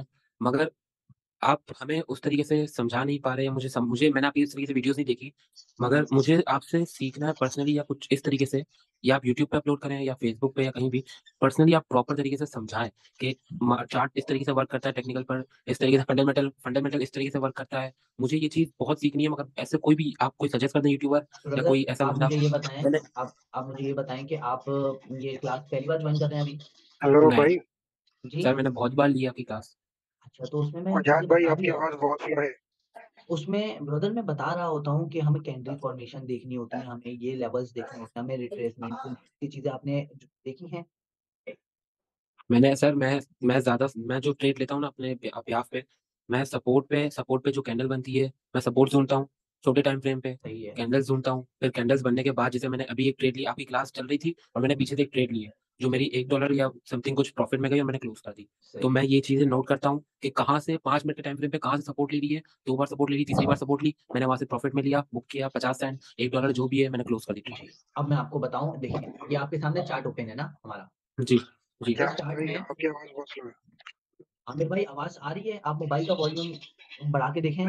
S9: मगर आप हमें उस तरीके से समझा नहीं पा रहे हैं। मुझे मैंने आपकी इस तरीके से वीडियोज़ नहीं देखी, मगर मुझे आपसे सीखना है पर्सनली, या कुछ इस तरीके से, या आप यूट्यूब पे अपलोड करें या फेसबुक पे या कहीं भी, पर्सनली आप प्रॉपर तरीके से समझाएँ कि चार्ट इस तरीके से वर्क करता है, टेक्निकल पर इस तरीके से, फंडामेंटल इस तरीके से वर्क करता है। मुझे ये चीज़ बहुत सीखनी है, मगर ऐसे कोई भी आप कोई सजेस्ट कर दें यूट्यूबर या
S1: ब्रदर
S9: कोई ऐसा
S1: आप
S9: बंदा।
S1: मुझे ये बताएं,
S9: मैंने
S1: आप मुझे ये बताएं कि आप ये क्लास पहली बार ज्वाइन कर रहे हैं अभी?
S10: हेलो
S9: नहीं
S10: भाई।
S1: जी
S9: सर, मैंने बहुत बार लिया आपकी क्लास।
S1: अच्छा, तो उसमें मैं
S10: आजाद
S1: चीजें
S10: भाई
S1: बता
S10: आपकी
S1: दिया,
S10: आवाज बहुत स्लो है।
S1: उसमें ब्रदर मैं बता रहा होता हूँ कि हमें कैंडल फॉर्मेशन देखनी होती है, हमें ये लेवल्स देखने होते हैं, हमें रिट्रेसमेंट, तो ये चीजें आपने देखी हैं?
S9: मैंने सर मैं जो ट्रेड लेता हूँ ना अपने ब्याफ पे, मैं सपोर्ट पे जो कैंडल बनती है, मैं सपोर्ट ढूंढता हूँ छोटे टाइम फ्रेम पे,
S1: सही है,
S9: कैंडल्स ढूंढता हूँ, फिर कैंडल्स बनने के बाद, जैसे मैंने अभी एक ट्रेड ली, आपकी क्लास चल रही थी और मैंने पीछे से एक ट्रेड ली है जो मेरी $1 या समथिंग कुछ प्रॉफिट में गई और मैंने क्लोज कर दी। तो
S1: सही
S9: मैं ये चीजें नोट करता हूँ कि कहाँ से 5 मिनट के टाइम फ्रेम पे कहाँ से सपोर्ट ले रही है, 2 बार सपोर्ट ले ली, तीसरी बार सपोर्ट ली, मैंने वहां से प्रॉफिट में लिया, बुक किया, 50 सेंट, $1 जो भी है, मैंने क्लोज कर दी।
S1: जी। अब मैं आपको बताऊं, देखिए ये आपके सामने चार्ट ओपन है ना हमारा,
S9: जी जी।
S1: इस
S10: आजाद
S1: चार्ट
S10: भाई
S1: में
S10: आपकी आवाज बहुत स्लो है।
S1: आमिर भाई आवाज आ रही है? आप मोबाइल का वॉल्यूम बढ़ा के देखें।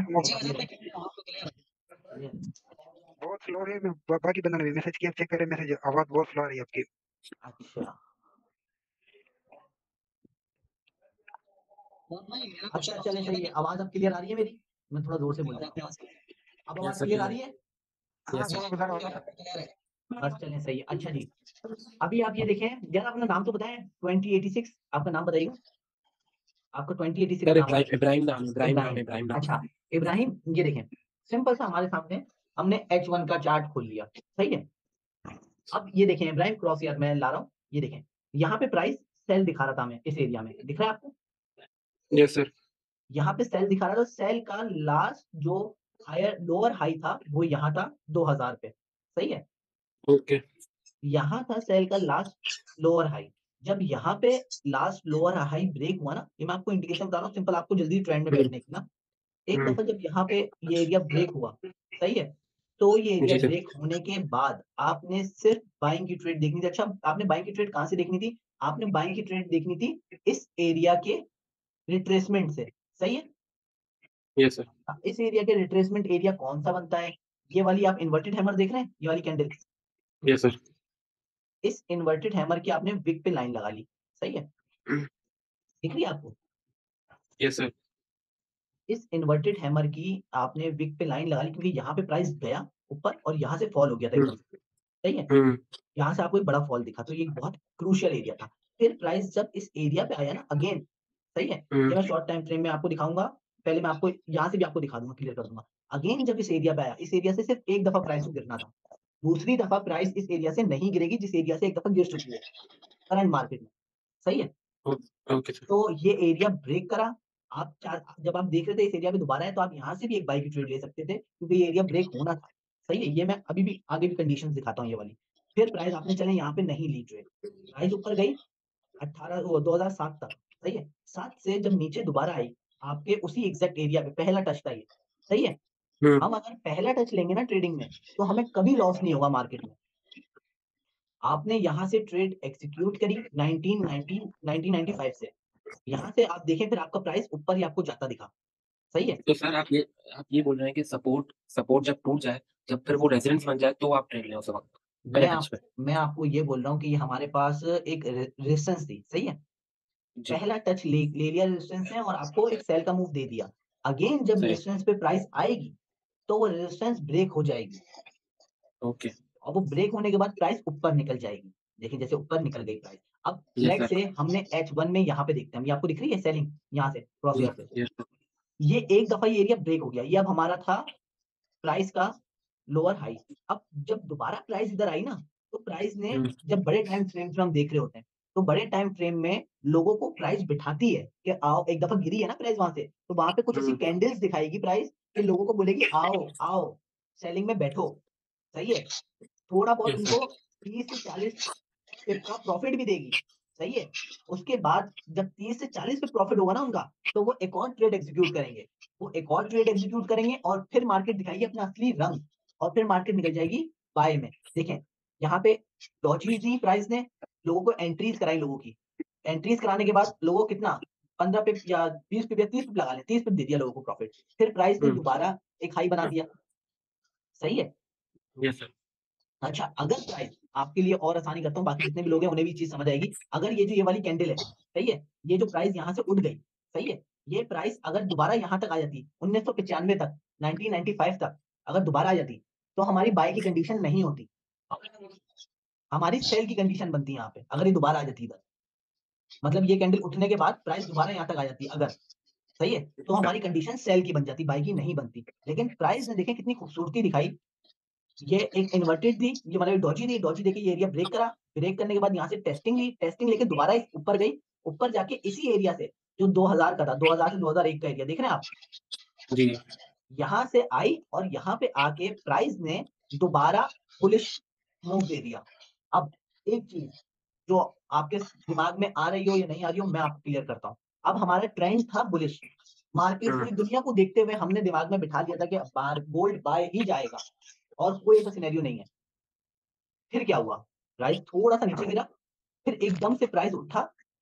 S10: बहुत स्लो है। मैं बाकी बंदा ने मैसेज किया, चेक करें मैसेज, आवाज बहुत स्लो आ रही है आपकी।
S1: अच्छा अच्छा, चलें सही है, आवाज अब क्लियर आ रही है मेरी? मैं थोड़ा जोर से बोल रहा हूँ, अब
S9: यस
S1: आवाज
S9: सर,
S1: क्लियर आ रही है?
S10: हाँ
S9: यस सर।
S10: बता रहा हूँ।
S1: बस चलें सही है। अच्छा जी, अभी आप ये देखें यार, अपना नाम तो बताएं, 2086 आपका नाम बताइएगा, आपका 2086
S9: सर
S1: नाम है?
S9: इब्राहिम नाम,
S1: इब्राहिम।
S9: इब्राहिम नाम।
S1: अच्छा इब्राहिम, ये देखें सिंपल सा हमारे सामने हमने H1 का चार्ट खोल लिया, सही है। अब ये देखें इब्राहिम, क्रॉस यार मैं ला रहा हूँ, ये देखें यहाँ पे प्राइस सेल दिखा रहा था, हमें इस एरिया में दिख रहा है आपको?
S9: Yes sir.
S1: यहाँ पे सेल दिखा रहा था, सेल का लास्ट जो हायर लोअर हाई था वो यहाँ था 2000 पे, सही है।
S9: ओके।
S1: यहाँ था सेल का लास्ट लोअर हाई, जब यहाँ पे लास्ट लोअर हाई ब्रेक हुआ ना, ये मैं आपको इंडिकेशन बता रहा हूँ सिंपल, आपको जल्दी ट्रेंड में बैठने की ना, एक दफा जब यहाँ पे ये एरिया ब्रेक हुआ, सही है, तो ये एरिया
S9: जी सर।
S1: ब्रेक होने के बाद आपने सिर्फ बाइंग की ट्रेड देखनी थी। अच्छा, आपने बाइंग की ट्रेड कहाँ से देखनी थी? आपने बाइंग की ट्रेड देखनी थी इस एरिया के रिट्रेसमेंट से, सही है।
S9: Yes sir.
S1: इस एरिया के रिट्रेसमेंट एरिया कौन सा बनता है? ये वाली आप इन्वर्टेड हैमर देख रहे हैं, ये वाली कैंडल,
S9: यस सर।
S1: इस इन्वर्टेड हैमर की आपने विक पे लाइन लगा ली, सही है, दिख रही है आपको?
S9: Yes sir.
S1: इस इन्वर्टेड हैमर की आपने विक पे लाइन लगा ली, क्योंकि यहाँ पे प्राइस गया ऊपर और यहाँ से फॉल हो गया था एकदम, सही है। यहाँ से आपको एक बड़ा फॉल दिखा, तो ये एक बहुत क्रूशियल एरिया था। फिर प्राइस जब इस एरिया पे आया ना अगेन, सही है, ये मैं शॉर्ट टाइम फ्रेम में आपको दिखाऊंगा, पहले मैं आपको यहाँ से भी आपको दिखा दूंगा, क्लियर कर दूंगा। अगेन जब इस एरिया पे आया, इस एरिया से सिर्फ एक दफा प्राइस को गिरना था, दूसरी दफा प्राइस इस एरिया से नहीं गिरेगी जिस एरिया से एक दफा गिर चुकी है करंट मार्केट में, सही है।
S9: Okay sir.
S1: तो ये एरिया ब्रेक करा, आप जब आप देख रहे थे इस एरिया पे दोबारा है, तो आप यहाँ से भी एक बाई की ट्रेड ले सकते थे, क्योंकि ये एरिया ब्रेक होना था, सही है। ये मैं अभी भी आगे भी कंडीशंस दिखाता हूँ ये वाली। फिर प्राइस आपने चले यहाँ पे नहीं ली ट्रेड, प्राइस ऊपर गई 2007 तक, सही है। 7 से जब नीचे दोबारा आई, आपके उसी एग्जैक्ट एरिया पे पहला टच था ये, सही है। हम अगर पहला टच लेंगे ना ट्रेडिंग में, तो हमें कभी लॉस नहीं होगा मार्केट में। आपने यहाँ से ट्रेड एग्जीक्यूट करी 1995 से, यहाँ से आप देखें फिर आपका प्राइस ऊपर ही आपको जाता दिखा, सही है।
S9: तो सर आप ये बोल रहे हैं कि सपोर्ट जब टूट जाए, जब फिर वो रेजिडेंस बन जाए, तो आप ट्रेड लें उस वक्त पहले टच पे।
S1: मैं आपको ये बोल रहा हूँ कि ये हमारे पास एक रेजिस्टेंस थी, सही है।
S9: जी
S1: पहला टच ले लिया रेजिस्टेंस ने और आपको एक सेल का मूव दे दिया। अगेन जब
S9: सही।
S1: रेजिस्टेंस पे प्राइस आएगी, तो वो रेजिस्टेंस ब्रेक हो जाएगी,
S9: ओके।
S1: और वो ब्रेक होने के बाद प्राइस ऊपर निकल जाएगी। देखिए जैसे ऊपर निकल गई प्राइस। अब
S9: यस
S1: लेट
S9: सर।
S1: से हमने H1 में यहाँ पे देखते हैं, ये आपको दिख रही है सेलिंग यहाँ से क्रॉस
S9: जी
S1: ईयर से,
S9: यस सर।
S1: ये एक दफा ये एरिया ब्रेक हो गया, ये अब हमारा था प्राइस का लोअर हाई। अब जब दोबारा प्राइस इधर आई ना, तो प्राइस ने, जब बड़े टाइम फ्रेम्स में हम देख रहे होते हैं, तो बड़े टाइम फ्रेम में लोगों को प्राइस बिठाती है कि आओ, एक दफा गिरी है ना प्राइस वहां से, तो वहां पे कुछ ऐसी कैंडल्स दिखाएगी प्राइस कि लोगों को बोलेगी आओ आओ सेलिंग में बैठो, सही है। थोड़ा बहुत
S9: यस
S1: उनको
S9: सर।
S1: 30 से 40 पिप का प्रॉफिट भी देगी, सही है। उसके बाद जब 30 से 40 पे प्रॉफिट होगा ना उनका, तो वो एक और ट्रेड एग्जीक्यूट करेंगे, वो एक और ट्रेड एग्जीक्यूट करेंगे और फिर मार्केट दिखाएगी अपना असली रंग, और फिर मार्केट निकल जाएगी बाय में। देखें यहाँ पे डॉजी दी प्राइस ने लोगों को एंट्रीज कराई, लोगों की एंट्रीज कराने के बाद लोगों को कितना 15 पिप या 20 पिप या 30 पिप लगा लें, 30 पिप दे दिया लोगों को प्रॉफिट, फिर प्राइस ने दोबारा एक हाई बना दिया, सही है?
S9: Yes sir.
S1: अच्छा, अगर प्राइस आपके लिए और आसानी करता हूँ, बाकी जितने भी लोग हैं उन्हें भी चीज समझ आएगी। अगर ये वाली कैंडल है, सही है, ये जो प्राइस यहाँ से उठ गई, सही है, ये प्राइस अगर दोबारा यहाँ तक आ जाती 1995 तक, 1995 तक अगर दोबारा आ जाती तो हमारी बाय की कंडीशन नहीं होती, हमारी सेल की कंडीशन बनती यहाँ पे, अगर ये दोबारा आ जाती इधर, मतलब ये कैंडल उठने के बाद प्राइस दोबारा यहाँ तक आ जाती अगर, सही है, तो हमारी कंडीशन सेल की बन जाती, बाय की नहीं बनती। लेकिन प्राइस ने देखें कितनी खूबसूरती दिखाई, ये एक इन्वर्टेड थी, ये मतलब डॉजी थी, डॉजी देके ये एरिया ब्रेक करा, ब्रेक करने के बाद यहाँ से टेस्टिंग ली, टेस्टिंग लेके दोबारा ऊपर गई, ऊपर जाके इसी एरिया से जो 2000 का था, 2000 से 2001 का एरिया देख रहे हैं आप,
S9: जी
S1: यहाँ से आई और यहाँ पे आके प्राइस ने दोबारा बुलिश मूव दे दिया। अब एक चीज जो आपके दिमाग में आ रही हो या नहीं आ रही हो, मैं आपको क्लियर करता हूँ। अब हमारा ट्रेंड था बुलिश, मार्केट पूरी दुनिया को देखते हुए हमने दिमाग में बिठा लिया था कि गोल्ड बाय ही जाएगा और कोई ऐसा सिनेरियो नहीं है। फिर क्या हुआ, प्राइस थोड़ा सा नीचे गिरा, फिर एकदम से प्राइस उठा,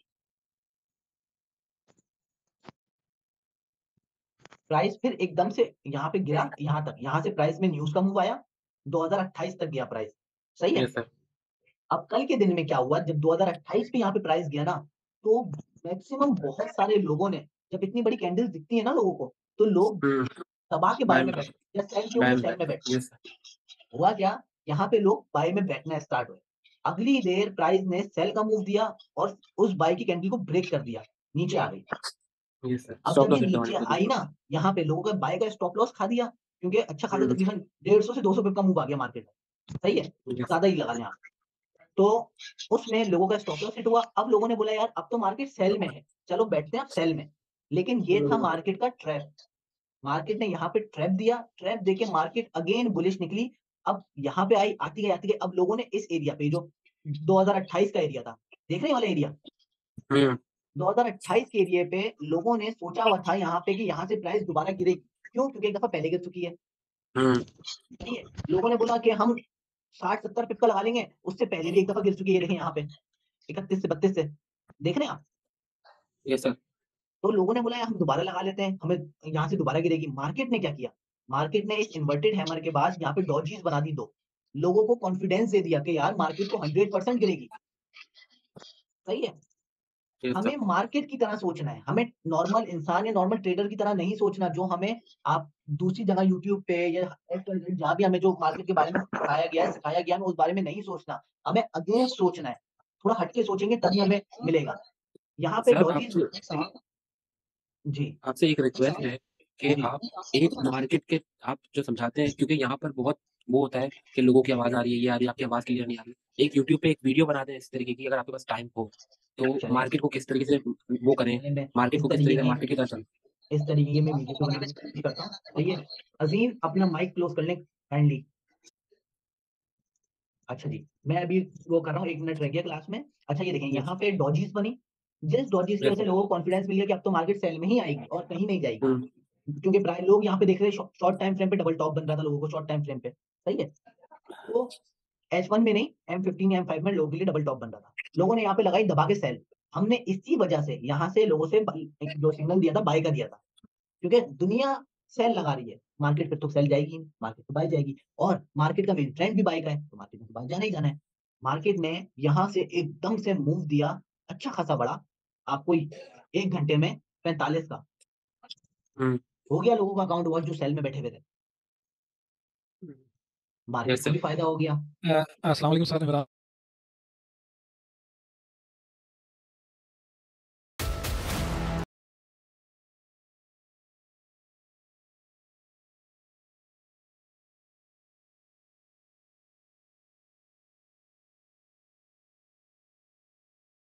S1: प्राइस फिर एकदम से यहाँ पे गिरा, यहाँ तक, यहाँ से प्राइस में न्यूज का मूव आया, 2028 तक गया प्राइस, सही है।
S9: Yes sir.
S1: अब कल के दिन में क्या हुआ, जब 2028 पे यहाँ पे प्राइस गया ना, तो मैक्सिमम बहुत सारे लोगों ने, जब इतनी बड़ी कैंडल्स दिखती है ना लोगों को, तो लोग दबा के बाय में बैठे, या सेल के ऊपर सेल में बैठे।
S9: Yes sir.
S1: हुआ क्या, यहाँ पे लोग बाय में बैठना स्टार्ट हुए, अगली देर प्राइस ने सेल का मूव दिया और उस बाय की कैंडल को ब्रेक कर दिया, नीचे आ गई।
S9: Yes sir.
S1: अब
S9: स्टॉप
S1: जब
S9: लॉस
S1: ये
S9: एकदम
S1: नीचे
S9: 100%।
S1: आई ना, यहाँ पे लोगों का बाय का स्टॉप लॉस खा दिया, क्योंकि अच्छा खासा तकरीबन 150 से 200 पिप का मूव आ गया मार्केट में, सही है, ज्यादा ही लगा लें आप। तो उसमें लोगों का स्टॉप लॉस हिट हुआ। अब लोगों ने बोला यार अब तो मार्केट सेल में है, चलो बैठते हैं अब सेल में। लेकिन ये था मार्केट का ट्रैप, मार्केट ने यहाँ पे ट्रैप दिया, ट्रैप देके मार्केट अगेन बुलिश निकली। अब यहाँ पे आई, आती गई, अब लोगों ने इस एरिया पे जो 2028 का एरिया था, देख रहे हैं वाला एरिया, 2028 के एरिया पे लोगों ने सोचा हुआ था यहाँ पे कि यहाँ से प्राइस दोबारा गिरेगी, क्यों, क्योंकि एक दफा पहले गिर चुकी है, ठीक है। लोगों ने बोला कि हम 60-70 पिप का लगा लेंगे, उससे पहले भी एक दफा गिर चुकी है, देखें यहाँ पे 31 से 32 से, देख रहे हैं आप।
S9: Yes sir.
S1: तो लोगों ने बोला यार हम दोबारा लगा लेते हैं, हमें यहाँ से दोबारा गिरेगी। मार्केट ने क्या किया, मार्केट ने इस इन्वर्टेड हैमर के बाद यहाँ पे डॉजीज बना दी, दो लोगों को कॉन्फिडेंस दे दिया कि यार मार्केट तो 100% गिरेगी, सही है।
S9: यस
S1: हमें
S9: सर।
S1: मार्केट की तरह सोचना है, हमें नॉर्मल इंसान या नॉर्मल ट्रेडर की तरह नहीं सोचना, जो हमें आप दूसरी जगह यूट्यूब पे या जहाँ भी हमें जो मार्केट के बारे में सिखाया गया है, उस बारे में नहीं सोचना, हमें अगेंस्ट सोचना है, थोड़ा हटके सोचेंगे तभी हमें मिलेगा। यहाँ पे
S9: सर
S1: डॉजीज, जी
S9: आपसे एक रिक्वेस्ट है कि आप एक मार्केट के आप जो समझाते हैं, क्योंकि यहाँ पर बहुत वो होता है कि लोगों की आवाज आ रही है, ये आ रही है, आपकी आवाज क्लियर नहीं आ रही। एक यूट्यूब पे एक वीडियो बना दें इस तरीके की, अगर आपके पास टाइम हो तो मार्केट को किस तरीके से वो करें, मार्केट को किस तरीके से मार्केट की तरह चलें।
S1: इस तरीके की मैं वीडियो को बनाने की कोशिश करता हूँ, सही है। अजीम अपना माइक क्लोज कर लें काइंडली। अच्छा जी, मैं अभी वो कर रहा हूँ, 1 मिनट रह गया क्लास में। अच्छा ये देखें, यहाँ पे डॉजीज बनी, जिस डॉजीज की वजह से लोगों को कॉन्फिडेंस मिल गया कि अब तो मार्केट सेल में ही आएगी और कहीं नहीं जाएगी, क्योंकि प्राय लोग यहाँ पे देख रहे हैं शॉर्ट टाइम फ्रेम पे डबल टॉप बन रहा था लोगों को, शॉर्ट टाइम फ्रेम पे, सही है। तो H1 में नहीं, M15 या M5 में लोगों के लिए डबल टॉप बन रहा था, लोगों ने यहाँ पे लगाई दबा के सेल। हमने इसी वजह से यहाँ से लोगों से एक जो सिग्नल दिया था बाय का दिया था, क्योंकि दुनिया सेल लगा रही है, मार्केट पे तो सेल जाएगी, मार्केट पे बाय जाएगी, और मार्केट का मेन ट्रेंड भी बाय का है, तो मार्केट में तो बाय जाना ही जाना है। मार्केट ने यहाँ से एकदम से मूव दिया, अच्छा खासा बड़ा, आपको 1 घंटे में 45 का हो गया, लोगों का अकाउंट वॉच जो सेल में बैठे हुए थे, मार्केट को भी फायदा हो गया।
S6: अस्सलाम वालेकुम सर, मेरा